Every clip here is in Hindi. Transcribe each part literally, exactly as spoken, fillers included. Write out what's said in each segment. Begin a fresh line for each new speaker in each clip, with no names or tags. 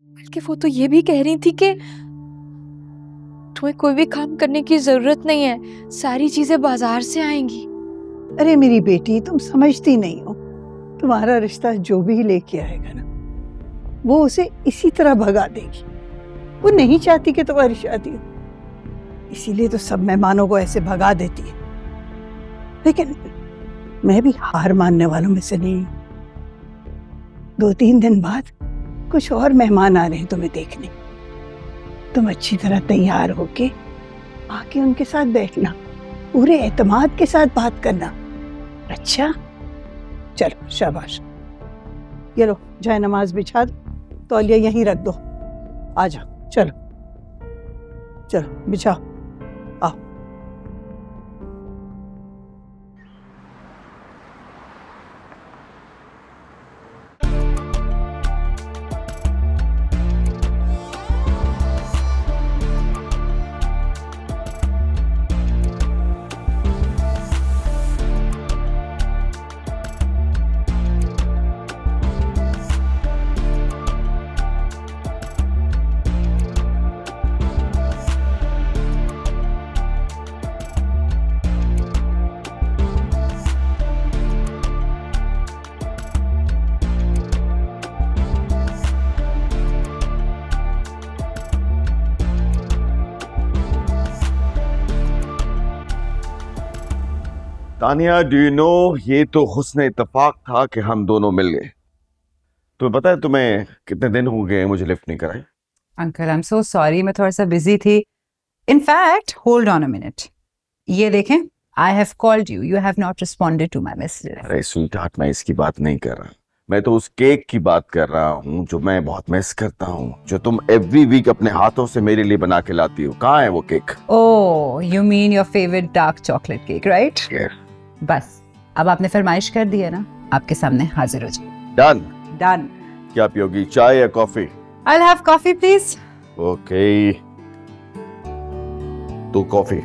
बल्कि वो तो ये भी कह रही थी कि तुम्हें कोई भी काम करने की जरूरत नहीं है, सारी चीजें बाजार से आएंगी।
अरे मेरी बेटी, तुम समझती नहीं हो। तुम्हारा रिश्ता जो भी लेके आएगा ना, वो उसे इसी तरह भगा देगी। वो नहीं चाहती कि तुम्हारी शादी हो, इसीलिए तो सब मेहमानों को ऐसे भगा देती है। लेकिन मैं भी हार मानने वालों में से नहीं। दो तीन दिन बाद कुछ और मेहमान आ रहे हैं तुम्हें देखने। तुम अच्छी तरह तैयार होके आके उनके साथ बैठना, पूरे एतमाद के साथ बात करना। अच्छा, चलो शाबाश। ये लो, जाए नमाज बिछा दो, तौलिया यहीं रख दो। आ जाओ, चलो चलो बिछाओ, आओ।
तानिया, डू यू नो, ये तो हुस्न इत्तेफाक था कि हम दोनों मिल गए। तुम्हें पता है तुम्हें कितने दिन हो गए मुझे लिफ्ट नहीं कराई?
Uncle I am so sorry, मैं थोड़ा सा बिजी थी। In fact hold on a minute, ये देखें, I have called you, you have not responded to my message.
अरे स्वीटहार्ट, मैं इसकी बात नहीं कर रहा, मैं तो उस केक की बात कर रहा हूँ जो मैं बहुत मिस करता हूँ, जो तुम एवरी वीक अपने हाथों से मेरे लिए बना के लाती हो। कहाँ है वो cake?
Oh, you mean your favourite dark chocolate cake, right? बस अब आपने फरमाइश कर दी है ना, आपके सामने हाजिर हो जाए।
Done
done.
क्या पियोगी, चाय या coffee?
I have coffee please.
Okay, तो कॉफी।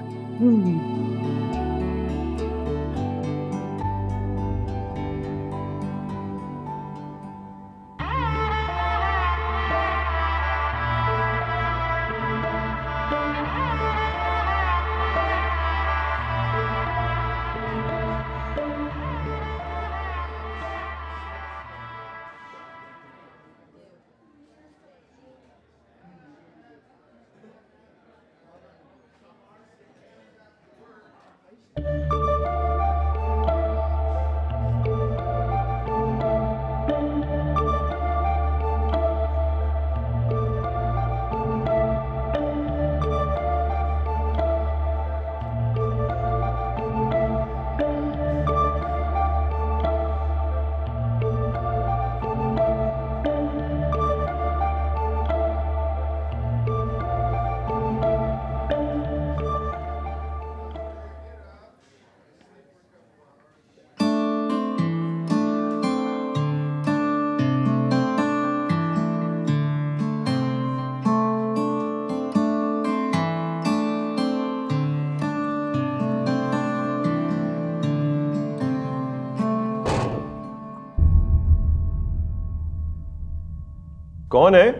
कौन है?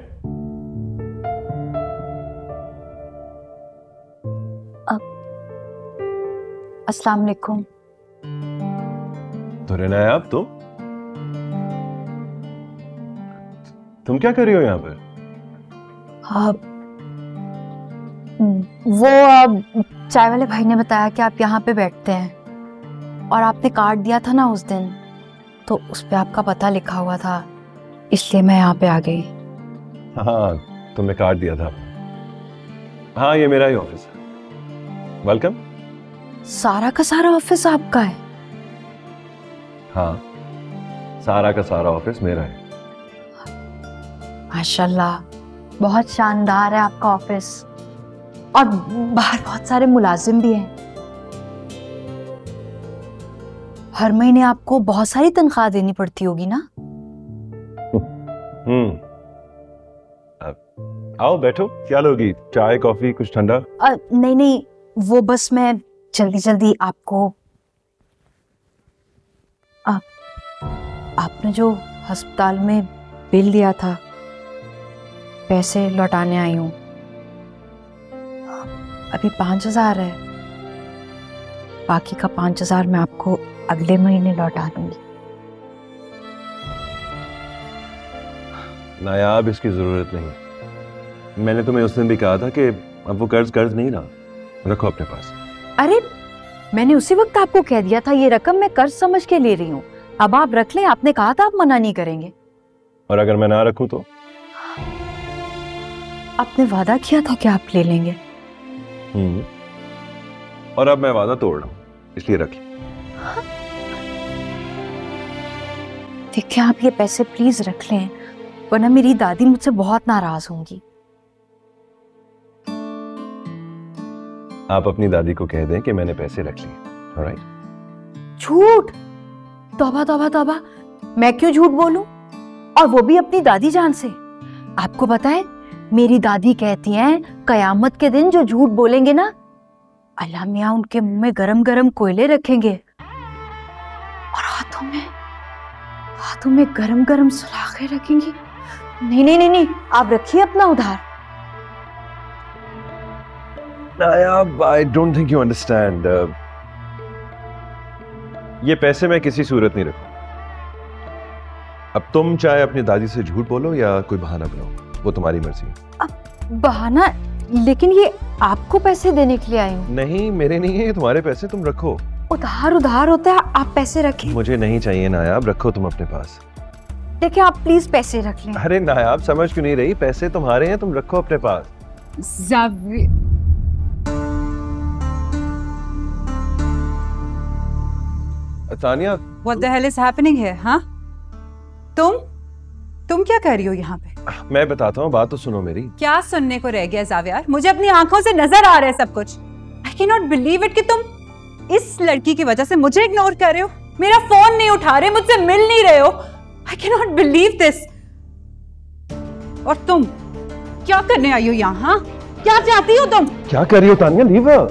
अस्सलाम वालेकुम।
तो रहना है आप? तो तुम क्या कर रही हो यहाँ पर?
आप वो अब चाय वाले भाई ने बताया कि आप यहाँ पे बैठते हैं और आपने कार्ड दिया था ना उस दिन, तो उस पे आपका पता लिखा हुआ था, इसलिए मैं यहाँ पे आ गई।
हाँ, तुमने कार्ड दिया था। हाँ, ये मेरा ही ऑफिस है। वेलकम।
सारा का सारा ऑफिस आपका है?
हाँ, सारा का सारा ऑफिस मेरा है।
माशाल्लाह, बहुत शानदार है आपका ऑफिस, और बाहर बहुत सारे मुलाजिम भी हैं। हर महीने आपको बहुत सारी तनख्वाह देनी पड़ती होगी ना?
हम्म, आओ बैठो। क्या लोगी, चाय कॉफी कुछ ठंडा?
आ, नहीं नहीं, वो बस मैं जल्दी जल्दी आपको आ, आपने जो अस्पताल में बिल दिया था पैसे लौटाने आई हूँ। अभी पाँच हजार है, बाकी का पाँच हजार मैं आपको अगले महीने लौटा दूंगी।
नायाब, इसकी जरूरत नहीं। मैंने तुम्हें उस दिन भी कहा था कि अब वो कर्ज कर्ज नहीं रहा, रखो अपने पास।
अरे मैंने उसी वक्त आपको कह दिया था ये रकम मैं कर्ज समझ के ले रही हूँ, अब आप रख लें। आपने कहा था आप मना नहीं करेंगे।
और अगर मैं ना रखूं तो?
आपने वादा किया था कि आप ले लेंगे।
हम्म। और अब मैं वादा तोड़ रहा हूं, इसलिए रख लो।
देखिए आप ये पैसे प्लीज रख लें, वरना मेरी दादी मुझसे बहुत नाराज होंगी।
आप अपनी दादी को कह दें कि मैंने पैसे रख लिए। ऑलराइट?
झूठ! तौबा तौबा तौबा, मैं क्यों झूठ बोलूं, और वो भी अपनी दादी जान से। आपको पता है मेरी दादी कहती हैं कयामत के दिन जो झूठ बोलेंगे ना, अल्लाह मियां उनके मुंह में गरम गरम कोयले रखेंगे और हाथों में हाथों में गरम गरम सुराखें रखेंगी। नहीं नहीं नहीं नहीं, आप रखिए अपना उधार।
नायाब, I don't think you understand. Uh, ये पैसे मैं किसी सूरत नहीं रखूं। अब तुम चाहे अपनी दादी से झूठ बोलो या कोई बहाना बनाओ, वो तुम्हारी मर्जी है।
बहाना? लेकिन ये आपको पैसे देने के लिए आई हूँ।
नहीं, मेरे नहीं है, ये तुम्हारे पैसे, तुम रखो।
उधार उधार होता है, आप पैसे रखें।
मुझे नहीं चाहिए नायाब, रखो तुम अपने पास।
देखिए आप प्लीज पैसे रख लें।
अरे नायाब, समझ क्यों नहीं रही? पैसे तुम्हारे हैं, तुम रखो अपने पास।
Javir,
Tania,
What the hell is happening here, हाँ? तुम तुम क्या कर रही हो यहाँ पे?
मैं बताता हूँ, बात तो सुनो मेरी।
क्या सुनने को रह गया जावियार? मुझे अपनी आंखों से नजर आ रहा है सब कुछ। I cannot believe it कि तुम इस लड़की की वजह से मुझे इग्नोर कर रहे हो, मेरा फोन नहीं उठा रहे, मुझसे मिल नहीं रहे हो। I cannot believe this। और तुम क्या करने आई हो यहाँ? हाँ? क्या चाहती हो तुम?
क्या कर रही हो तानिया? Leave her.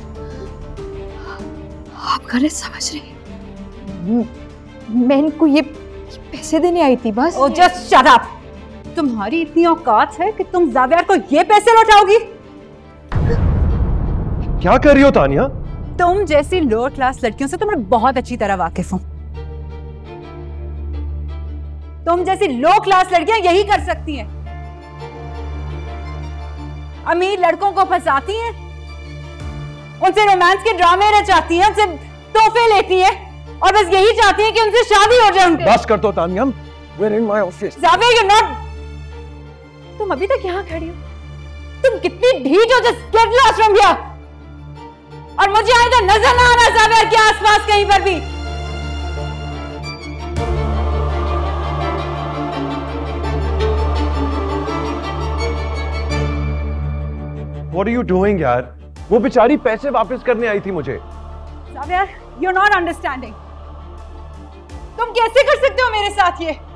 आप गलत समझ रही हैं। मैं इनको ये पैसे देने आई थी बस।
Oh, just shut up। तुम्हारी इतनी औकात है कि तुम जावियार को ये पैसे लौटाओगी?
क्या कर रही हो तानिया?
तुम जैसी लोअर क्लास लड़कियों से तो मैं बहुत अच्छी तरह वाकिफ हूं। तुम जैसी लो क्लास लड़कियां यही कर सकती हैं, अमीर लड़कों को फंसाती हैं, उनसे रोमांस के ड्रामे रचाती हैं, उनसे तोहफे लेती हैं और बस यही चाहती हैं कि उनसे शादी हो जाए उनके।
बस कर दो Tania, we're in my office।
Javir, you're not। तुम अभी तक यहाँ खड़ी हो? तुम कितनी ढीठ हो, just get lost from here। और मुझे यहाँ इधर नजर ना आना जाविर के आसपास कहीं पर भी।
What are you doing यार? वो बेचारी पैसे वापस करने आई थी मुझे।
Javir, you're not understanding। तुम कैसे कर सकते हो मेरे साथ ये?